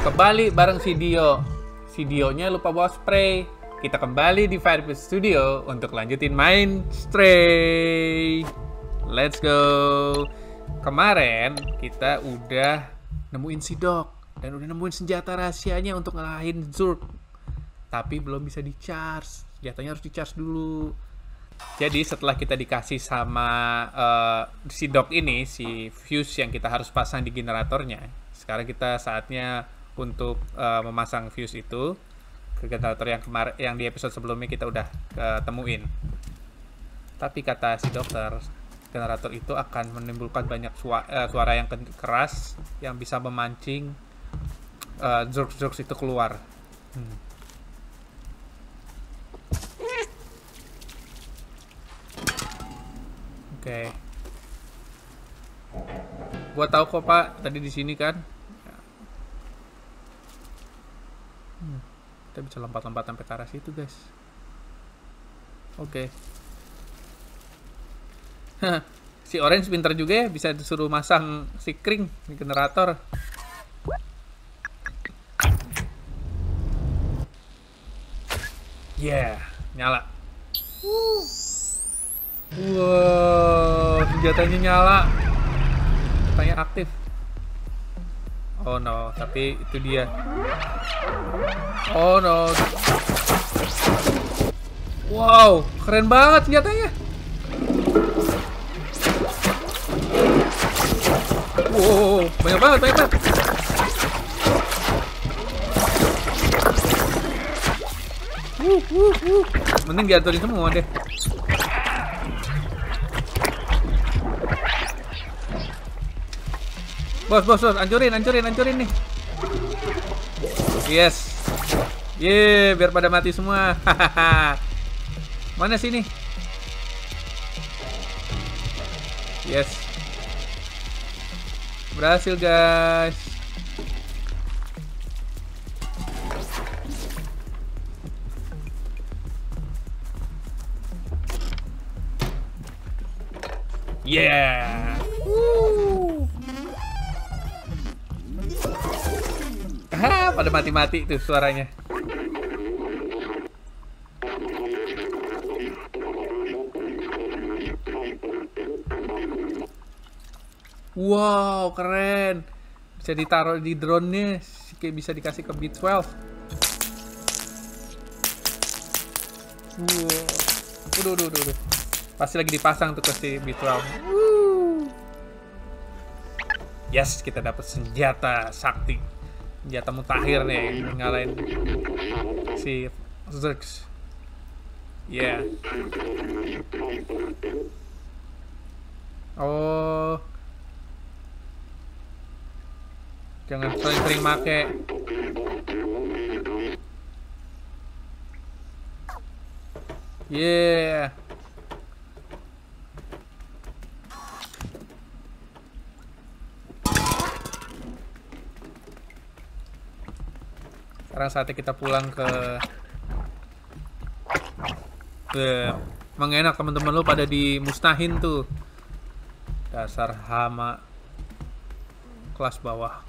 Kembali bareng video. Videonya lupa bawa spray. Kita kembali di Fireplace Studio untuk lanjutin main Stray. Let's go. Kemarin kita udah nemuin si Doc dan udah nemuin senjata rahasianya untuk ngalahin Zurg. Tapi belum bisa di-charge. Senjatanya harus di-charge dulu. Jadi setelah kita dikasih sama si Doc ini, si fuse yang kita harus pasang di generatornya, sekarang kita saatnya untuk memasang fuse itu ke generator yang kemarin, yang di episode sebelumnya kita udah temuin. Tapi kata si dokter, generator itu akan menimbulkan banyak suara yang keras yang bisa memancing Zurg itu keluar. Oke. Gua tahu kok Pak, tadi di sini kan. Kita bisa lompat-lompat sampai ke arah situ, guys. Oke. Si Orange pintar juga ya, bisa disuruh masang si Kring di generator. Yeah, nyala. Wow, senjatanya nyala. Senjatanya aktif. Oh no, tapi itu dia. Oh no. Wow, keren banget senjatanya. Wow, banyak banget. Mending diaturin semua deh. Bos, hancurin nih. Yes. Ye, biar pada mati semua. Mana sini? Yes. Berhasil, guys. Yeah. Pada mati-mati tuh suaranya. Wow, keren. Bisa ditaruh di drone-nya, kayak bisa dikasih ke B12. Wow. Udah. Pasti lagi dipasang tuh ke si B12. Yes, kita dapat senjata sakti. Senjata mutakhir nih, ngalahin si Zurg. Yeah. Oh. Jangan sering make. Yeah. Sekarang saatnya kita pulang ke mengenak. Teman-teman lo pada dimusnahin tuh. Dasar hama kelas bawah.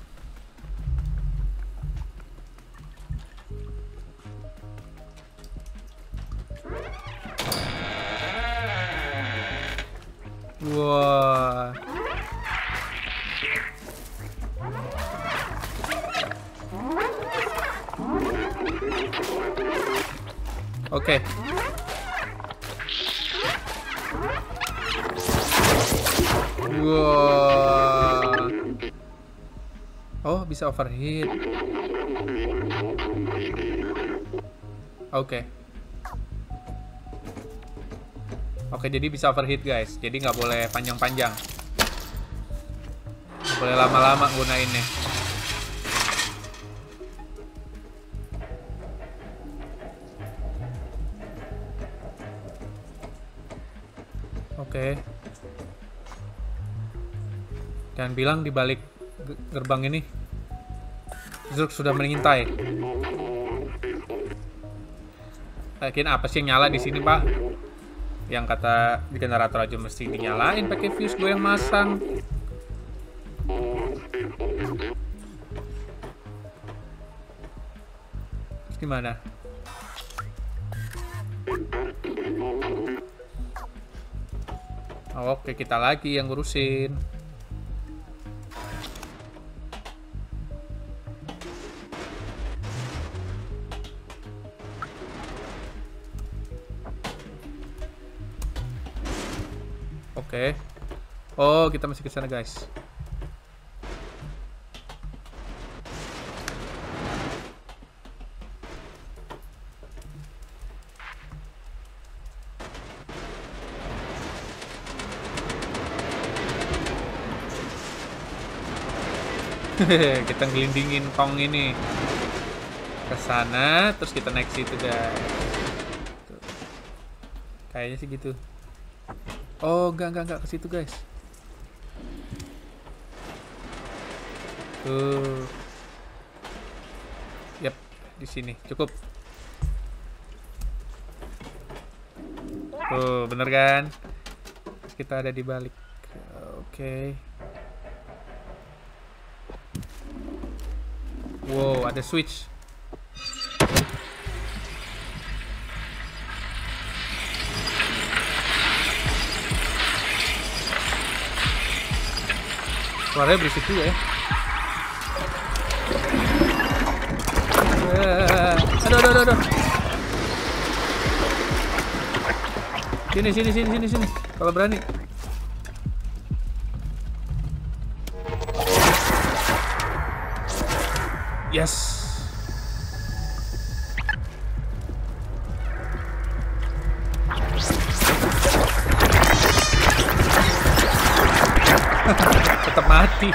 Wah. Oke. Wow. Oh, bisa overheat. Oke. Oke, jadi bisa overheat, guys. Jadi nggak boleh panjang-panjang. Nggak boleh lama-lama gunainnya. Oke. Jangan bilang di balik gerbang ini Zurg sudah mengintai. Yakin apa sih yang nyala di sini, Pak? Yang kata di generator aja mesti dinyalain pakai fuse, gue yang masang. Gimana? Oke, kita lagi yang ngurusin. Oke. Oh, kita masih ke sana, guys. Kita ngelindingin Kong ini ke sana, terus kita naik situ, guys. Tuh. Kayaknya sih gitu. Oh, enggak ke situ, guys. Tuh. Yap, di sini cukup. Tuh, bener kan? Terus kita ada di balik. Oke. Wow, ada switch. Suaranya berisik juga ya. Aduh. Sini. Kalau berani. Yes. Tetap mati.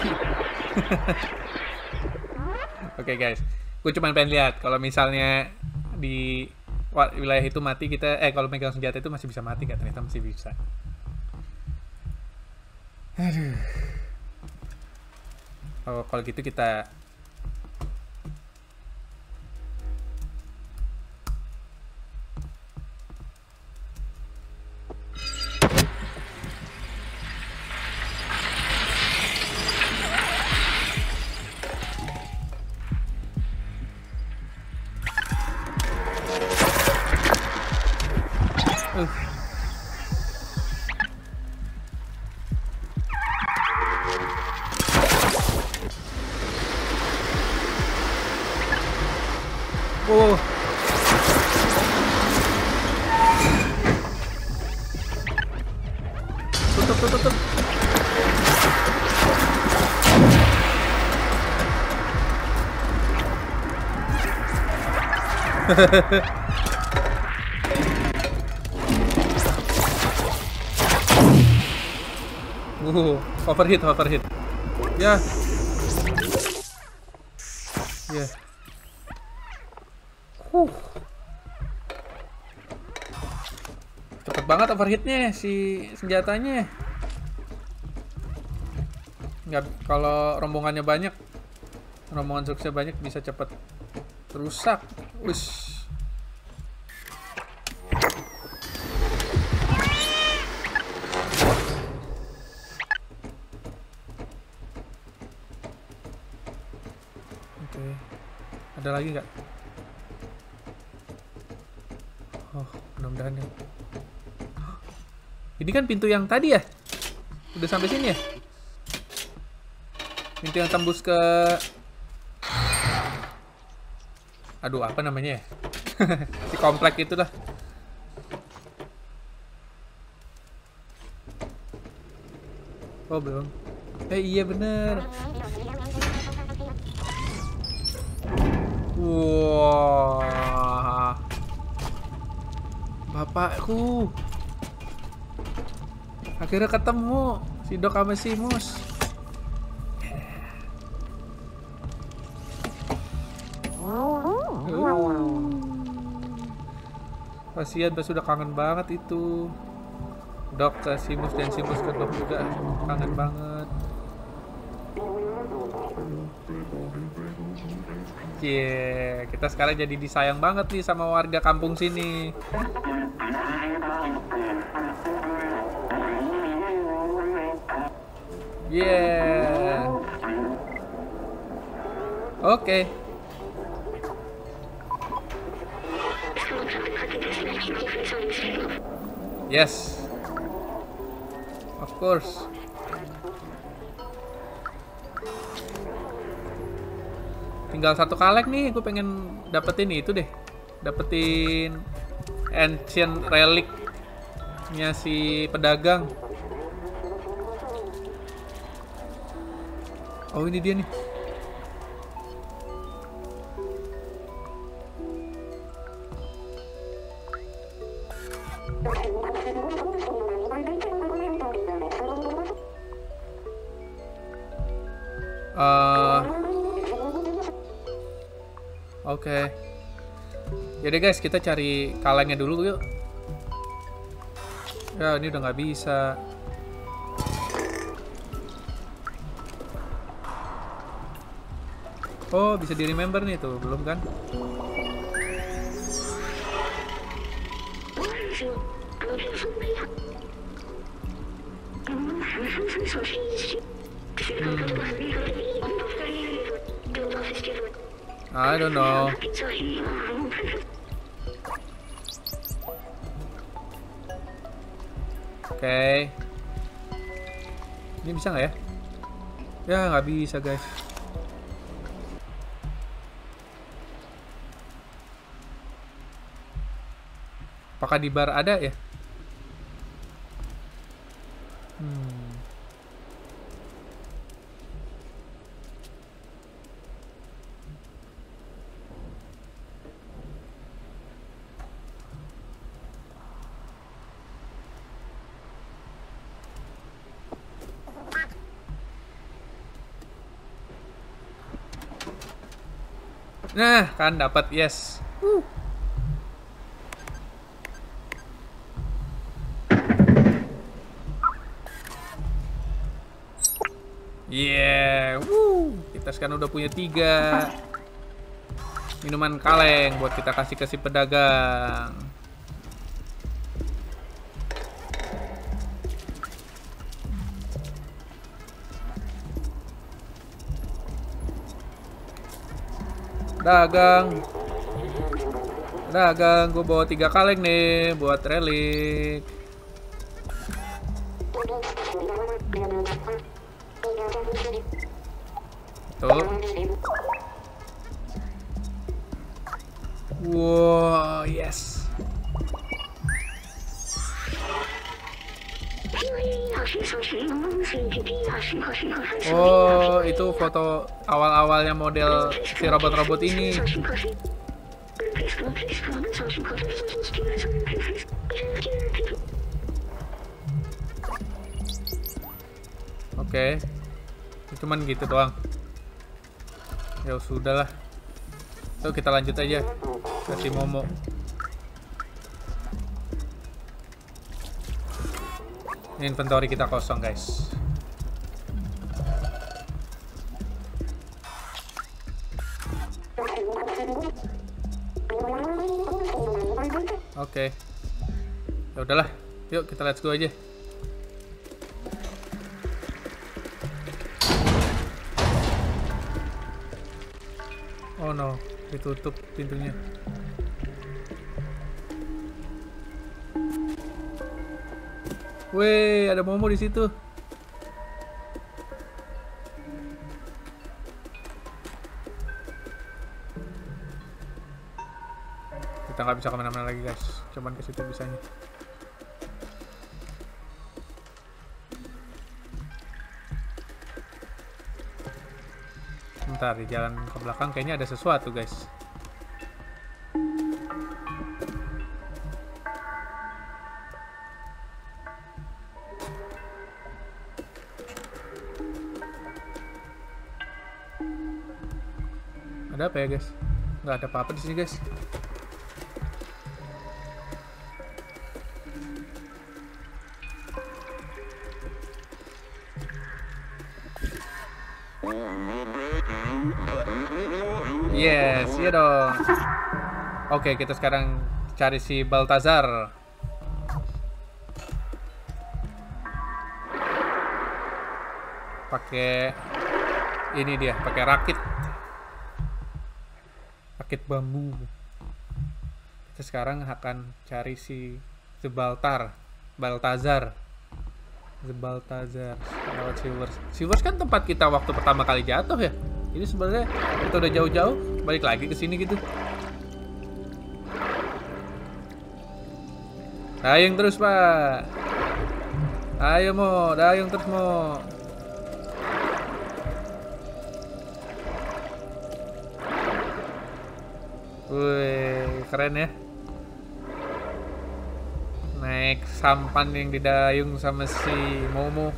Oke, guys, gue cuma pengen lihat kalau misalnya di wilayah itu mati kita, kalau megang senjata itu masih bisa mati, nggak? Ternyata masih bisa. Aduh. Oh, kalau gitu kita oh. Tutup. Overhit. Ya. Ya. Cepet banget overhitnya si senjatanya. Nggak, kalau rombongannya banyak, rombongan struknya banyak bisa cepet rusak. Wish. Oke. Ada lagi nggak? Oh, mudah-mudahan ya. Ini kan pintu yang tadi ya? Udah sampai sini ya? Pintu yang tembus ke... Aduh, apa namanya ya? Si komplek itu lah. Oh, belum. Iya bener. Wah. Bapakku. Akhirnya ketemu si Doc sama si Mus. Kasihan, pas sudah kangen banget itu. Doc ke si Mus dan si Mus ke Doc juga kangen banget. Kita sekarang jadi disayang banget nih sama warga kampung sini. Oke. Yes. Of course. Tinggal satu kaleng nih, gue pengen dapetin itu deh. Dapetin ancient relic-nya si pedagang. Oh, ini dia nih. Oke. Jadi guys, kita cari kalengnya dulu yuk. Ya, ini udah nggak bisa. Oh, bisa di remember nih tuh, belum kan? I don't know. Oke. Ini bisa nggak ya? Ya, nggak bisa guys. Apakah di bar ada ya? Nah, kan dapat, yes. Yeah, kita sekarang udah punya 3 minuman kaleng buat kita kasih ke si pedagang. Dagang, gue bawa 3 kaleng nih buat relik. Tuh. Wow, yes. Oh, itu foto awal-awalnya model si robot-robot ini. Oke. Cuman gitu doang. Ya sudahlah. Yuk kita lanjut aja ke si Momo. Inventory kita kosong, guys. Oke. Ya udahlah. Yuk kita let's go aja. Oh no, ditutup pintunya. Weh, ada Momo di situ. Kita nggak bisa kemana-mana lagi, guys. Cuman ke situ bisanya. Bentar, di jalan ke belakang kayaknya ada sesuatu, guys. Ada apa ya, guys? Nggak ada apa-apa di sini, guys. Yes, iya dong. Oke, kita sekarang cari si Baltazar. Pakai ini dia, pakai rakit bambu. Kita sekarang akan cari si Baltar. Baltazar. The Baltazar. Lewat Silvers. Silvers kan tempat kita waktu pertama kali jatuh ya. Jadi sebenarnya kita udah jauh-jauh balik lagi ke sini gitu. Dayung terus, Pak. Ayo Mo, dayung terus Mo. Wih, keren ya. Naik sampan yang didayung sama si Momo.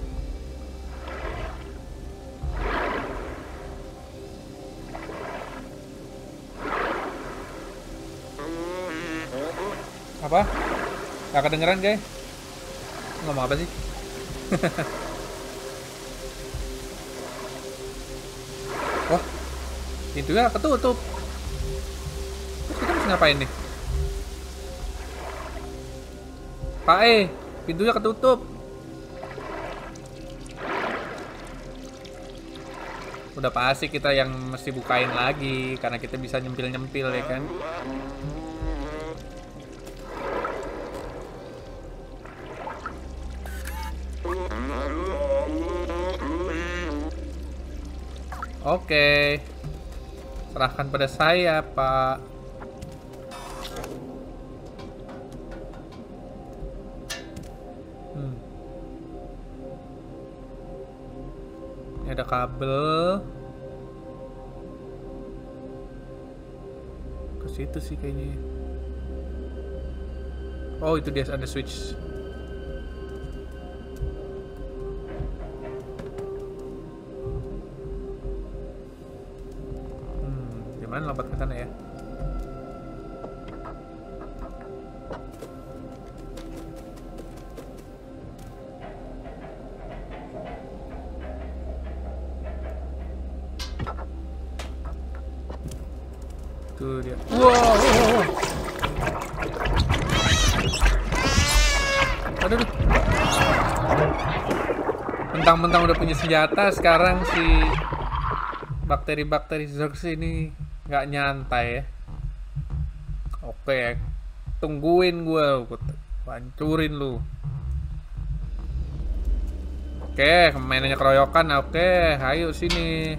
Apa? Gak kedengeran guys? Ngomong apa sih? Wah, pintunya ketutup. Terus kita mesti ngapain nih? Pak pintunya ketutup. Udah pasti kita yang mesti bukain lagi karena kita bisa nyempil-nyempil ya kan. Oke. Serahkan pada saya, Pak. Ini ada kabel. Ke situ sih kayaknya. Oh, itu dia ada switch. Gimana lompat ke sana ya? Tuh dia. Wow. Aduh. Mentang-mentang udah punya senjata, sekarang si bakteri-bakteri Zergs ini nggak nyantai ya. Oke, tungguin gue hancurin lu. Oke, mainannya keroyokan. Oke, ayo sini.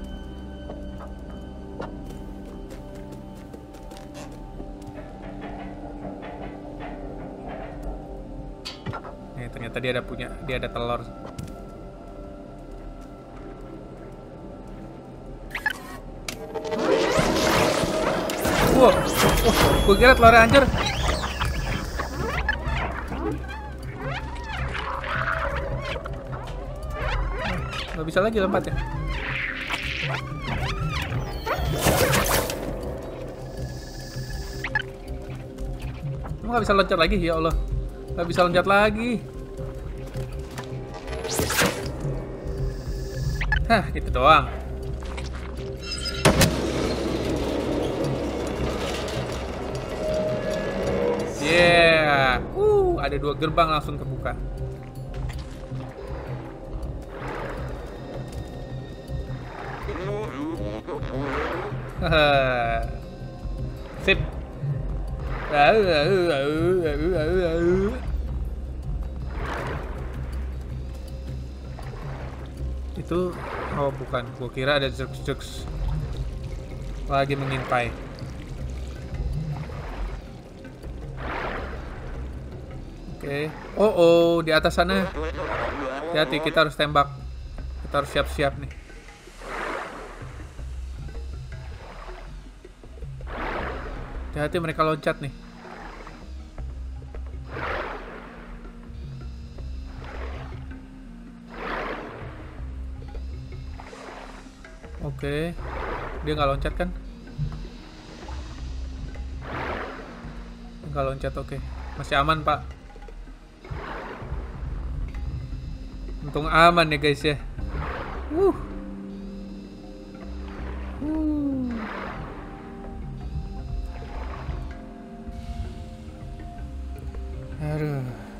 Nih, ternyata dia ada telur. Wow, gue kira telurnya hancur. Nggak bisa lagi lompat ya. Emang nggak bisa loncat lagi? Ya Allah, nggak bisa loncat lagi. Hah, gitu doang. Yeah, ada 2 gerbang langsung kebuka. Sip. Itu, oh bukan, gua kira ada Zergs lagi mengintai. Oke. Oh, di atas sana. Hati-hati, kita harus tembak. Kita harus siap-siap nih. Hati-hati, mereka loncat nih. Oke. Dia nggak loncat kan? Nggak loncat, oke. Masih aman, Pak. Untung aman ya guys ya. Aduh.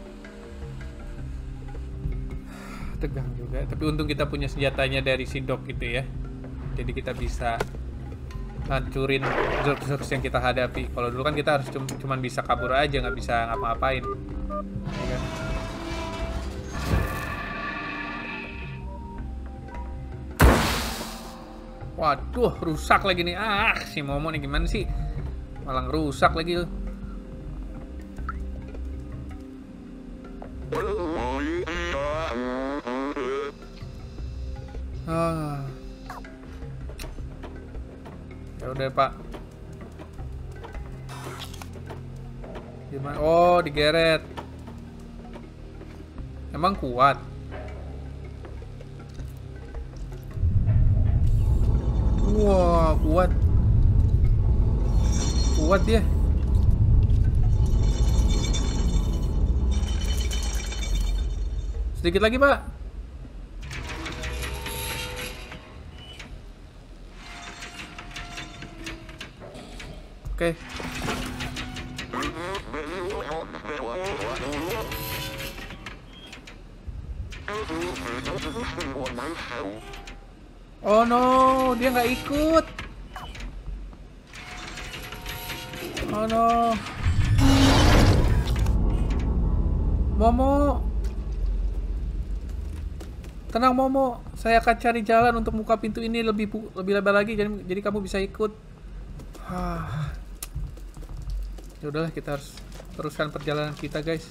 Tegang juga. Tapi untung kita punya senjatanya dari si Doc gitu ya. Jadi kita bisa hancurin Zergs yang kita hadapi. Kalau dulu kan kita harus cuman bisa kabur aja, nggak bisa ngapa-ngapain. Ya kan? Waduh, rusak lagi nih. Ah, si Momo nih gimana sih? Malah rusak lagi. Ya udah, Pak. Gimana? Oh, digeret. Emang kuat? Wah, kuat. Kuat dia. Sedikit lagi, Pak. Oke. Oh no, dia nggak ikut. Oh no. Momo. Tenang Momo, saya akan cari jalan untuk buka pintu ini lebih lebar lagi, jadi kamu bisa ikut. Ya udahlah, kita harus teruskan perjalanan kita, guys.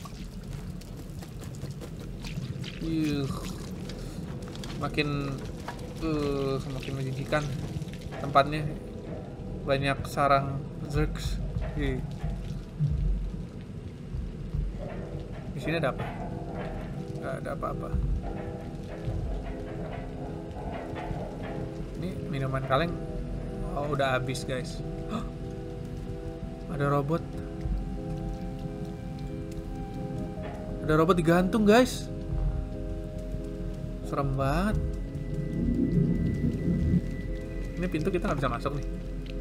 Semakin menjijikan tempatnya, banyak sarang Zergs. Di sini ada apa? Gak ada apa-apa. Ini minuman kaleng. Oh, udah habis, guys. Ada robot. Ada robot digantung, guys. Serem banget. Ini pintu kita nggak bisa masuk nih.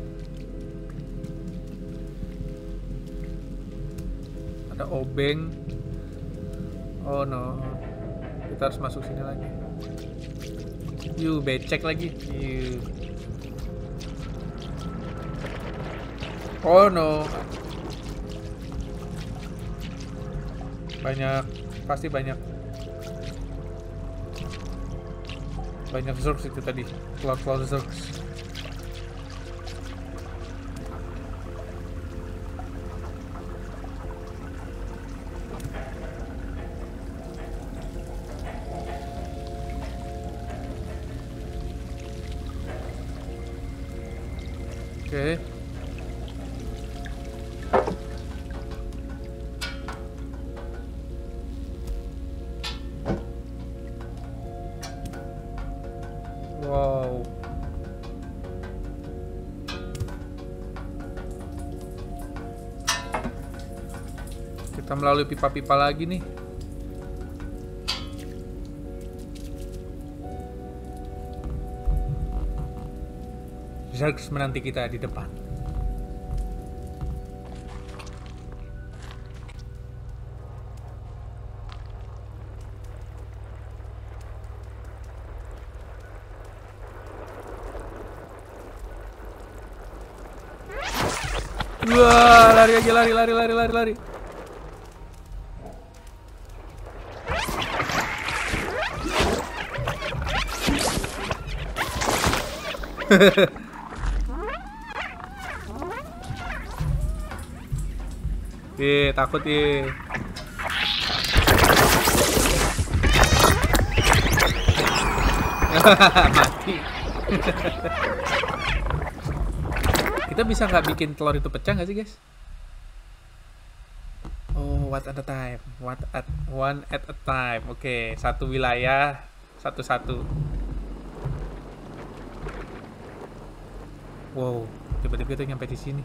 Ada obeng. Oh no. Kita harus masuk sini lagi. Becek lagi. Oh no. Pasti banyak Zergs itu tadi. Cloud Zergs. Oke. Wow. Kita melalui pipa-pipa lagi nih. Zergs menanti kita di depan. Wah, lari aja, lari. Takut mati. Kita bisa nggak bikin telur itu pecah nggak sih, guys? Oh, one at a time. Oke, satu wilayah, satu-satu. Wow, tiba-tiba kita nyampe di sini.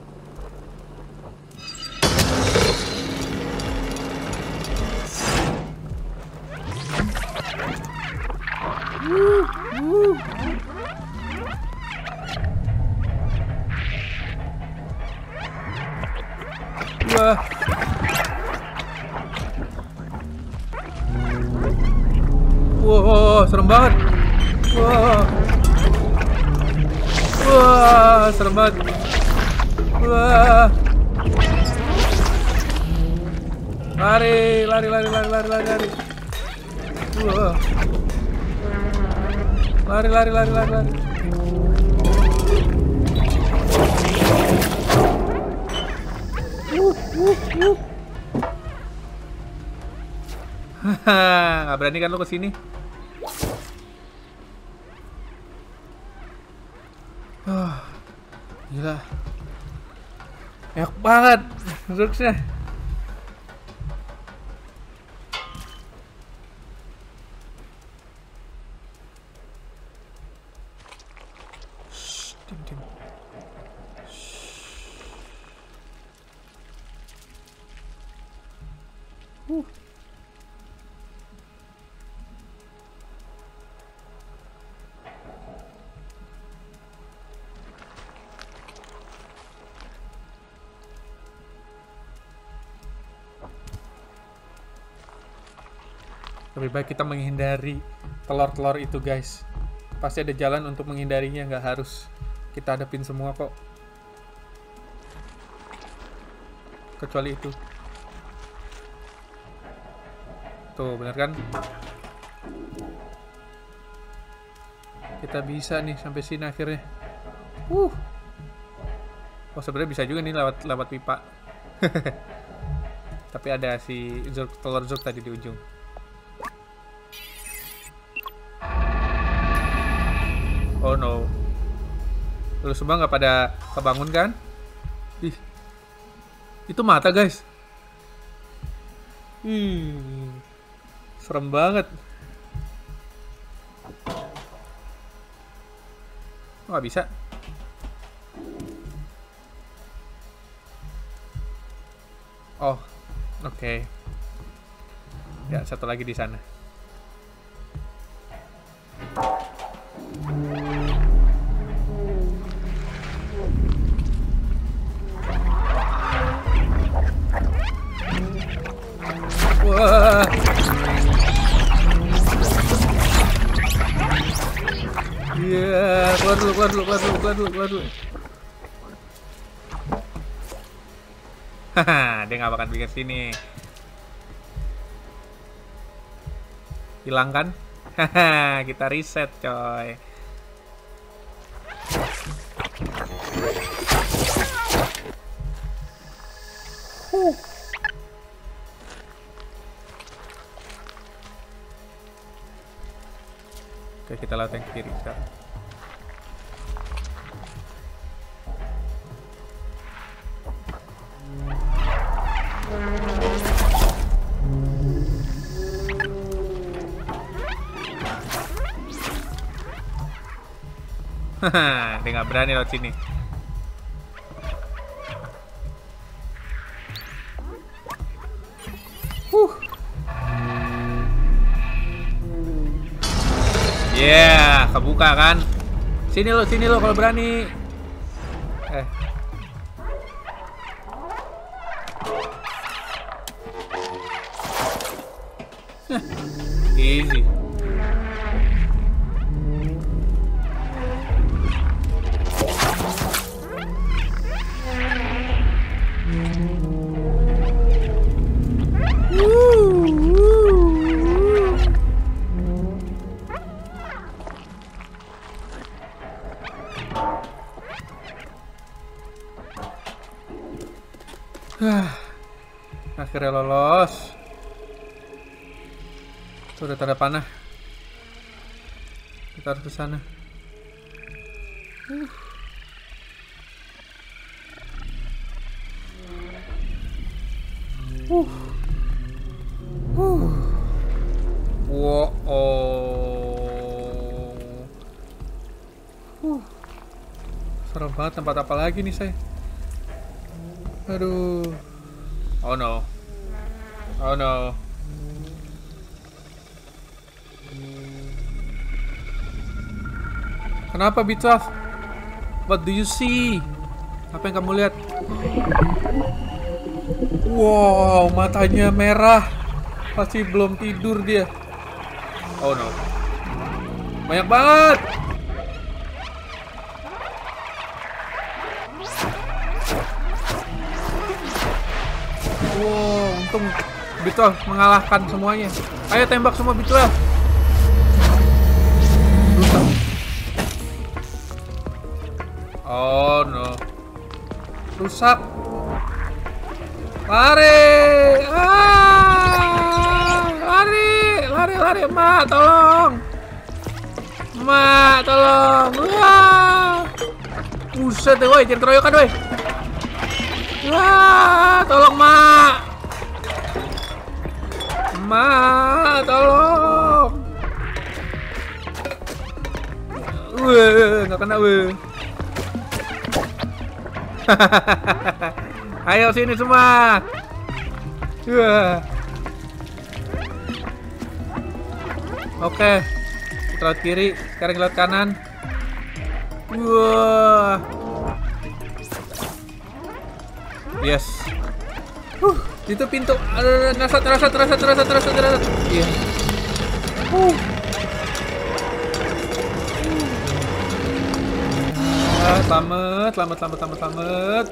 Wah. Wow, serem banget. Wah, serem banget. Wah. Lari, lari, lari, lari, lari, lari, lari. Lari, lari, lari, lari, lari. Haha, nggak berani kan lo kesini? Gila, banyak banget Zurksnya. Tim. Lebih baik kita menghindari telur-telur itu, guys. Pasti ada jalan untuk menghindarinya, nggak harus kita hadapin semua kok. Kecuali itu. Tuh, bener kan? Kita bisa nih sampai sini akhirnya. Oh, sebenarnya bisa juga nih lewat pipa. Tapi ada si telur Zurk tadi di ujung. Oh no. Lu semua nggak pada kebangun kan? Ih, itu mata, guys. Serem banget. Nggak bisa. Oh, oke. Ya, satu lagi di sana. Wah. Iya, keluar dulu. Haha, dia nggak bakal bikin sini. Hilang kan? Haha, kita reset, coy. Oke, kita lewat yang kiri sekarang. Haha, dia nggak berani lewat sini. Yeah, kebuka kan? Sini lo kalau berani. Easy. Akhirnya lolos. Tuh udah tanda panah. Kita harus ke sana. Serem banget, tempat apa lagi nih saya? Aduh. Oh no. Oh no. Kenapa, Bitwaf? What do you see? Apa yang kamu lihat? Wow, matanya merah. Pasti belum tidur dia. Oh no. Banyak banget. Wow, untung B12 mengalahkan semuanya. Ayo tembak semua B12. Rusak. Oh no. Rusak. Lari. Lari, Ma, tolong. Ma, tolong. Wah. Buset deh, woi, jangan keroyokan, woi. Wah, tolong, Ma. Ma, tolong. Nggak kena, weh. Ayo sini semua. Oke, kita lihat kiri, sekarang lihat kanan. Wah. Yes. Itu pintu. Terasa. Iya. Selamat.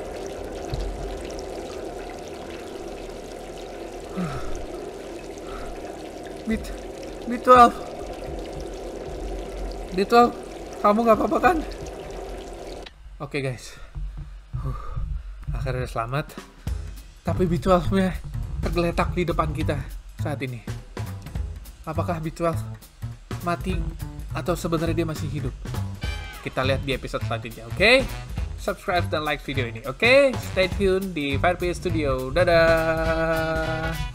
B12, kamu nggak apa-apa kan? Oke guys, akhirnya selamat. Tapi B12-nya tergeletak di depan kita saat ini. Apakah B12 mati atau sebenarnya dia masih hidup? Kita lihat di episode selanjutnya, oke? Subscribe dan like video ini, oke? Stay tune di Fireplace Studio. Dadah!